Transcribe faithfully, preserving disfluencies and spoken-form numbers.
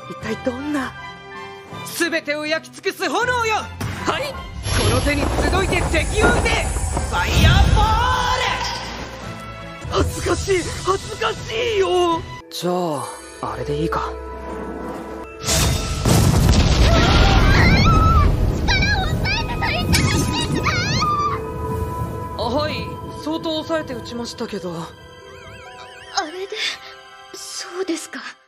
一体どんな。 全てを焼き尽くす炎よ。はい、この手に集いて敵を撃て。ファイヤーボール。 恥ずかしい恥ずかしいよ。 じゃああれでいいか。はい、相当抑えて撃ちましたけど。 あれでそうですか。